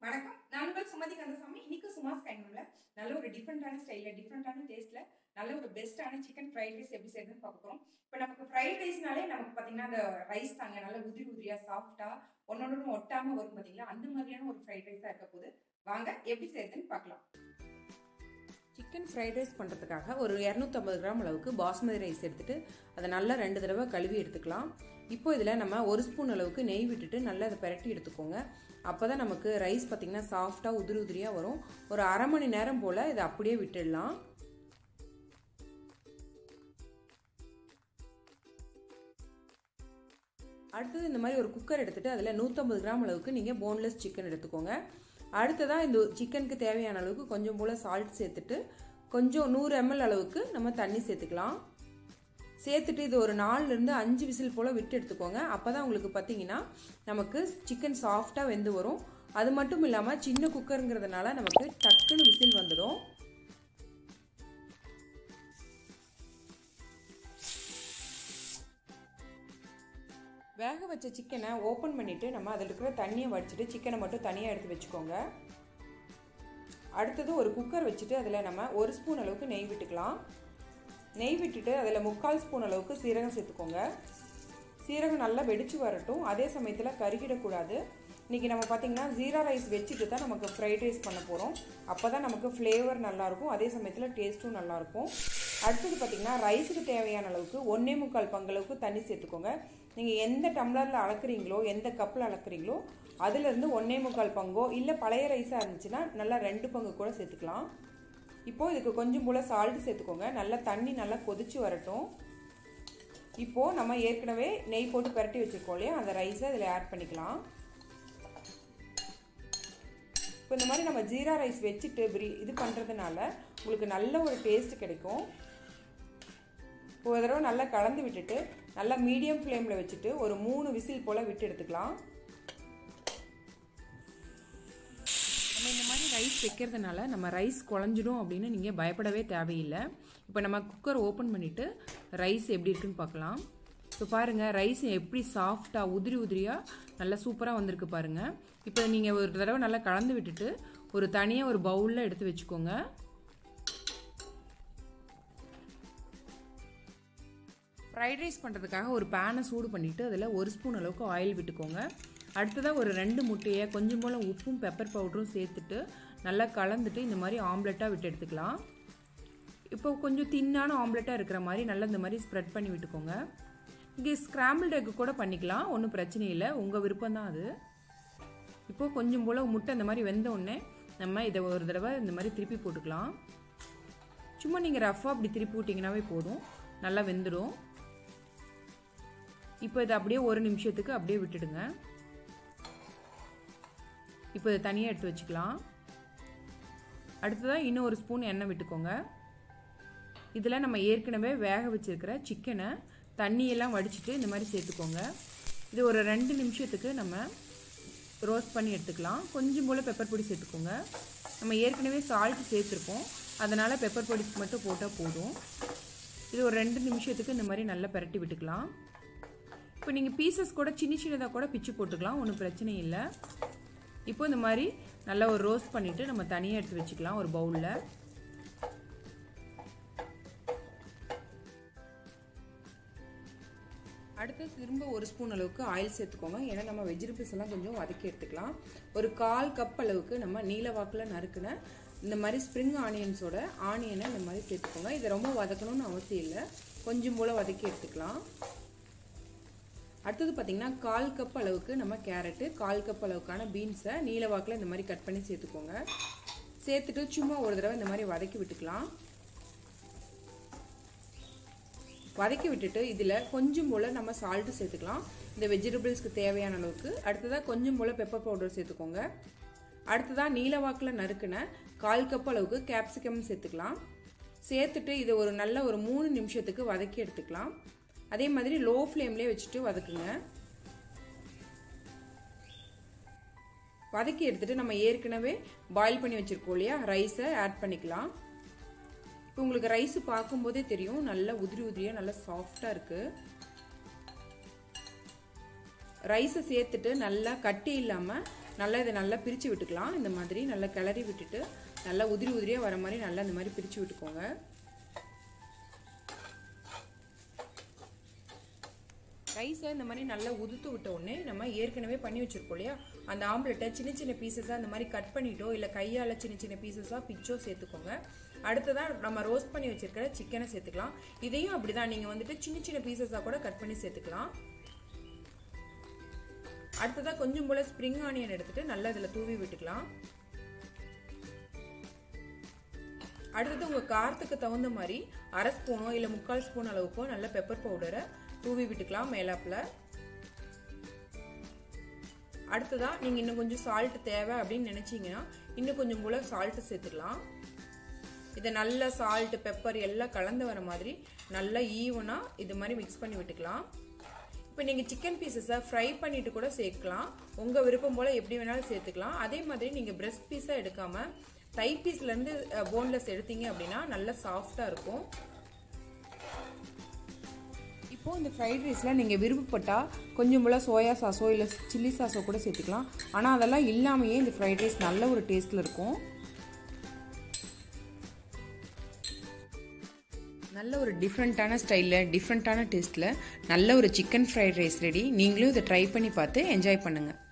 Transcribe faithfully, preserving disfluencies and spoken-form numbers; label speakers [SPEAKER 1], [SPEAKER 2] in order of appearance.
[SPEAKER 1] வணக்கம். நான் உங்கள் சுமதி கந்தசாமி. இன்னைக்கு சுமாஸ் கைமனம்ல நல்ல ஒரு டிஃப்ரெண்டான ஸ்டைல்ல டிஃப்ரெண்டான டேஸ்ட்ல நல்ல ஒரு பெஸ்ட்டான சிக்கன் ஃப்ரைட் ரைஸ் எப்படி செய்யறதுன்னு பார்க்க போறோம். இப்போ நமக்கு ஃப்ரைட் ரைஸ்னாலே நமக்கு பார்த்தீங்கன்னா அந்த ரைஸ் தாங்க நல்ல உதிரி உதிரியா சாஃப்டா ஒன்னொன்னு ஒட்டாம வரும் பார்த்தீங்களா, அந்த மாதிரியான ஒரு ஃப்ரைட் ரைஸா இருக்க போது வாங்க எப்படி செய்யறதுன்னு பார்க்கலாம். சிக்கன் ஃப்ரைட் ரைஸ் பண்ணுறதுக்காக ஒரு இரநூத்தி ஐம்பது கிராம் அளவுக்கு பாஸ்மதி ரைஸ் எடுத்துட்டு அதை நல்லா ரெண்டு தடவை கழுவி எடுத்துக்கலாம். இப்போ இதில் நம்ம ஒரு ஸ்பூன் அளவுக்கு நெய் விட்டுட்டு நல்லா அதை பிரட்டி எடுத்துக்கோங்க. அப்போ தான் நமக்கு ரைஸ் பார்த்திங்கன்னா சாஃப்டாக உதிரி உதிரியாக வரும். ஒரு அரை மணி நேரம் போல் இதை அப்படியே விட்டுடலாம். அடுத்தது இந்த மாதிரி ஒரு குக்கர் எடுத்துகிட்டு அதில் நூற்றம்பது கிராம் அளவுக்கு நீங்கள் போன்லெஸ் சிக்கன் எடுத்துக்கோங்க. அடுத்ததாக இந்த சிக்கனுக்கு தேவையான அளவுக்கு கொஞ்சம் போல் சால்ட் சேர்த்துட்டு கொஞ்சம் நூறு எம்எல் அளவுக்கு நம்ம தண்ணி சேர்த்துக்கலாம். சேர்த்துட்டு இது ஒரு நாலுலேருந்து அஞ்சு விசில் போல் விட்டு எடுத்துக்கோங்க. அப்போ தான் உங்களுக்கு பார்த்தீங்கன்னா நமக்கு சிக்கன் சாஃப்டாக வெந்து வரும். அது மட்டும் இல்லாமல் சின்ன குக்கருங்கிறதுனால நமக்கு டக்குன்னு விசில் வந்துடும். வேக வச்ச சிக்கனை ஓப்பன் பண்ணிவிட்டு நம்ம அதில் இருக்கிற தண்ணியை வடிச்சிட்டு சிக்கனை மட்டும் தனியாக எடுத்து வச்சுக்கோங்க. அடுத்தது ஒரு குக்கர் வச்சுட்டு அதில் நம்ம ஒரு ஸ்பூன் அளவுக்கு நெய் விட்டுக்கலாம். நெய் விட்டுட்டு அதில் முக்கால் ஸ்பூன் அளவுக்கு சீரகம் சேர்த்துக்கோங்க. சீரகம் நல்லா வெடிச்சு வரட்டும். அதே சமயத்தில் கருகிடக்கூடாது. இன்றைக்கி நம்ம பார்த்திங்கன்னா ஜீரா ரைஸ் வச்சுட்டு தான் நமக்கு ஃப்ரைட் ரைஸ் பண்ண போகிறோம். அப்போ தான் நமக்கு ஃப்ளேவர் நல்லாயிருக்கும், அதே சமயத்தில் டேஸ்ட்டும் நல்லாயிருக்கும். அடுத்தது பார்த்திங்கன்னா ரைஸுக்கு தேவையான அளவுக்கு ஒன்றே முக்கால் பங்களவுக்கு தண்ணி சேர்த்துக்கோங்க. நீங்கள் எந்த டம்ளரில் அளக்குறீங்களோ எந்த கப்பில் அளக்குறீங்களோ அதுலேருந்து ஒன்றே முக்கால் பங்கோ இல்லை பழைய ரைஸாக இருந்துச்சுன்னா நல்லா ரெண்டு பங்கு கூட சேர்த்துக்கலாம். இப்போது இதுக்கு கொஞ்சம் போல் சால்ட்டு சேர்த்துக்கோங்க. நல்லா தண்ணி நல்லா கொதிச்சு வரட்டும். இப்போது நம்ம ஏற்கனவே நெய் போட்டு பரட்டி வச்சுருக்கோம் இல்லையா, அந்த ரைஸை இதில் ஆட் பண்ணிக்கலாம். இப்போ இந்த மாதிரி நம்ம ஜீரா ரைஸ் வச்சுட்டு பிரி இது பண்ணுறதுனால உங்களுக்கு நல்ல ஒரு டேஸ்ட் கிடைக்கும். இப்போ ஒரு தடவை நல்லா கலந்து விட்டுட்டு நல்லா மீடியம் ஃப்ளேமில் வச்சுட்டு ஒரு மூணு விசில் போல் விட்டு எடுத்துக்கலாம். நம்ம இந்த மாதிரி ரைஸ் வைக்கிறதுனால நம்ம ரைஸ் குழஞ்சிடும் அப்படின்னு நீங்கள் பயப்படவே தேவையில்லை. இப்போ நம்ம குக்கர் ஓப்பன் பண்ணிவிட்டு ரைஸ் எப்படி இருக்குன்னு பார்க்கலாம். இப்போ பாருங்கள் ரைஸ் எப்படி சாஃப்டாக உதிரி உதிரியாக நல்லா சூப்பராக வந்திருக்கு பாருங்கள். இப்போ நீங்கள் ஒரு தடவை நல்லா கலந்து விட்டுட்டு ஒரு தனியாக ஒரு பவுலில் எடுத்து வச்சுக்கோங்க. ஃப்ரைட் ரைஸ் பண்ணுறதுக்காக ஒரு பேனை சூடு பண்ணிவிட்டு அதில் ஒரு ஸ்பூன் அளவுக்கு ஆயில் விட்டுக்கோங்க. அடுத்ததாக ஒரு ரெண்டு முட்டையை கொஞ்சம் போல் உப்பும் பெப்பர் பவுடரும் சேர்த்துட்டு நல்லா கலந்துட்டு இந்த மாதிரி ஆம்லெட்டாக விட்டு எடுத்துக்கலாம். இப்போ கொஞ்சம் தின்னான ஆம்லெட்டாக இருக்கிற மாதிரி நல்லா இந்த மாதிரி ஸ்ப்ரெட் பண்ணி விட்டுக்கோங்க. இங்கே ஸ்க்ராம்பிள்டு எக்கு கூட பண்ணிக்கலாம், ஒன்றும் பிரச்சனை இல்லை, உங்கள் விருப்பம் தான் அது. இப்போது கொஞ்சம் போல் முட்டை இந்த மாதிரி வெந்த உடனே நம்ம இதை ஒரு தடவை இந்த மாதிரி திருப்பி போட்டுக்கலாம். சும்மா நீங்கள் ரஃப்பாக அப்படி திருப்பி விட்டிங்கனாவே போதும், நல்லா வெந்துடும். இப்போ இதை அப்படியே ஒரு நிமிஷத்துக்கு அப்படியே விட்டுடுங்க. இப்போ இதை தனியாக எடுத்து வச்சுக்கலாம். அடுத்ததாக இன்னும் ஒரு ஸ்பூன் எண்ணெய் விட்டுக்கோங்க. இதில் நம்ம ஏற்கனவே வேக வச்சுருக்கிற சிக்கனை தண்ணியெல்லாம் வடிச்சிட்டு இந்த மாதிரி சேர்த்துக்கோங்க. இது ஒரு ரெண்டு நிமிஷத்துக்கு நம்ம ரோஸ்ட் பண்ணி எடுத்துக்கலாம். கொஞ்சம் போல் பெப்பர் பொடி சேர்த்துக்கோங்க. நம்ம ஏற்கனவே சால்ட் சேர்த்துருக்கோம், அதனால் பெப்பர் பொடி மட்டும் போட்டால் போதும். இது ஒரு ரெண்டு நிமிஷத்துக்கு இந்த மாதிரி நல்லா பரட்டி விட்டுக்கலாம். இப்போ நீங்கள் பீசஸ் கூட சின்ன சின்னதாக கூட பிச்சு போட்டுக்கலாம், ஒன்றும் பிரச்சனை இல்லை. இப்போ இந்த மாதிரி நல்லா ஒரு ரோஸ்ட் பண்ணிவிட்டு நம்ம தனியாக எடுத்து வச்சுக்கலாம் ஒரு பவுலில். அடுத்து திரும்ப ஒரு ஸ்பூன் அளவுக்கு ஆயில் சேர்த்துக்கோங்க. ஏன்னா நம்ம வெஜிடபிள்ஸ் எல்லாம் கொஞ்சம் வதக்கி எடுத்துக்கலாம். ஒரு கால் கப் அளவுக்கு நம்ம நீல வாக்கில் நறுக்குன இந்த மாதிரி ஸ்ப்ரிங் ஆனியன்ஸோட ஆனியனை இந்த மாதிரி சேர்த்துக்கோங்க. இதை ரொம்ப வதக்கணும்னு அவசியம் இல்லை, கொஞ்சம் போல் வதக்கி எடுத்துக்கலாம். அடுத்தது பார்த்திங்கன்னா கால் கப் அளவுக்கு நம்ம கேரட்டு, கால் கப் அளவுக்கான பீன்ஸை நீல வாக்கில் இந்த மாதிரி கட் பண்ணி சேர்த்துக்கோங்க. சேர்த்துட்டு சும்மா ஒரு தடவை இந்த மாதிரி வதக்கி விட்டுக்கலாம். வதக்கி விட்டுட்டு இதில் கொஞ்சம் போல் நம்ம சால்ட்டு சேர்த்துக்கலாம், இந்த வெஜிடபிள்ஸ்க்கு தேவையான அளவுக்கு. அடுத்ததாக கொஞ்சம் போல் பெப்பர் பவுடர் சேர்த்துக்கோங்க. அடுத்ததாக நீலவாக்கில் நறுக்குன கால் கப் அளவுக்கு கேப்சிகம் சேர்த்துக்கலாம். சேர்த்துட்டு இதை ஒரு நல்ல ஒரு மூணு நிமிஷத்துக்கு வதக்கி எடுத்துக்கலாம். அதே மாதிரி லோ ஃப்ளேம்லேயே வச்சுட்டு வதக்குங்க. வதக்கி எடுத்துட்டு நம்ம ஏற்கனவே பாயில் பண்ணி வச்சுருக்கோம் இல்லையா, ரைஸை ஆட் பண்ணிக்கலாம். இப்போ உங்களுக்கு ரைஸ் பார்க்கும்போதே தெரியும் நல்லா உதிரி உதிரியாக நல்லா சாஃப்டாக இருக்குது. ரைஸை சேர்த்துட்டு நல்லா கட்டி இல்லாமல் நல்லா இதை நல்லா பிரித்து விட்டுக்கலாம். இந்த மாதிரி நல்லா கிளறி விட்டுட்டு நல்லா உதிரி உதிரியாக வர மாதிரி நல்லா இந்த மாதிரி பிரித்து விட்டுக்கோங்க. ரைஸை இந்த மாதிரி நல்லா உதுத்து விட்ட உடனே நம்ம ஏற்கனவே பண்ணி வச்சுருக்கோம் இல்லையா, அந்த ஆம்லெட்டை சின்ன சின்ன பீசஸாக இந்த மாதிரி கட் பண்ணிட்டோ இல்லை கையால் சின்ன சின்ன பீசஸாக பிச்சோ சேர்த்துக்கோங்க. அடுத்ததான் நம்ம ரோஸ்ட் பண்ணி வச்சுருக்கிற சிக்கனை சேர்த்துக்கலாம். இதையும் அப்படி தான் நீங்கள் வந்துட்டு சின்ன சின்ன பீசஸாக கூட கட் பண்ணி சேர்த்துக்கலாம். அடுத்ததாக கொஞ்சம் போல் ஸ்ப்ரிங் ஆனியன் எடுத்துகிட்டு நல்லா இதில் தூவி விட்டுக்கலாம். அடுத்தது உங்கள் காரத்துக்கு தகுந்த மாதிரி அரை ஸ்பூனோ இல்லை முக்கால் ஸ்பூன் அளவுக்கோ நல்ல பெப்பர் பவுடரை தூவி விட்டுக்கலாம் மேலாப்பில். அடுத்ததா நீங்கள் இன்னும் கொஞ்சம் சால்ட் தேவை அப்படின்னு நினச்சிங்கன்னா இன்னும் கொஞ்சம் போல் சால்ட்டு சேர்த்துக்கலாம். இதை நல்லா சால்ட் பெப்பர் எல்லாம் கலந்து வர மாதிரி நல்லா ஈவனாக இது மாதிரி மிக்ஸ் பண்ணி விட்டுக்கலாம். இப்போ நீங்கள் சிக்கன் பீசஸை ஃப்ரை பண்ணிட்டு கூட சேர்க்கலாம். உங்கள் விருப்பம் போல் எப்படி வேணாலும் சேர்த்துக்கலாம். அதே மாதிரி நீங்கள் பிரெஸ்ட் பீஸாக எடுக்காமல் தை பீஸ்லேருந்து போன்லெஸ் எடுத்தீங்க அப்படின்னா நல்லா சாஃப்டாக இருக்கும். இப்போது இந்த ஃப்ரைட் ரைஸில் நீங்கள் விருப்பப்பட்டால் கொஞ்சம் போல் சோயா சாஸோ இல்லை சில்லி சாஸோ கூட சேர்த்துக்கலாம். ஆனால் அதெல்லாம் இல்லாமையே இந்த ஃப்ரைட் ரைஸ் நல்ல ஒரு டேஸ்ட்டில் இருக்கும். நல்ல ஒரு டிஃப்ரெண்ட்டான ஸ்டைலில் டிஃப்ரெண்ட்டான டேஸ்ட்டில் நல்ல ஒரு சிக்கன் ஃப்ரைட் ரைஸ் ரெடி. நீங்களும் இதை ட்ரை பண்ணி பார்த்து என்ஜாய் பண்ணுங்கள்.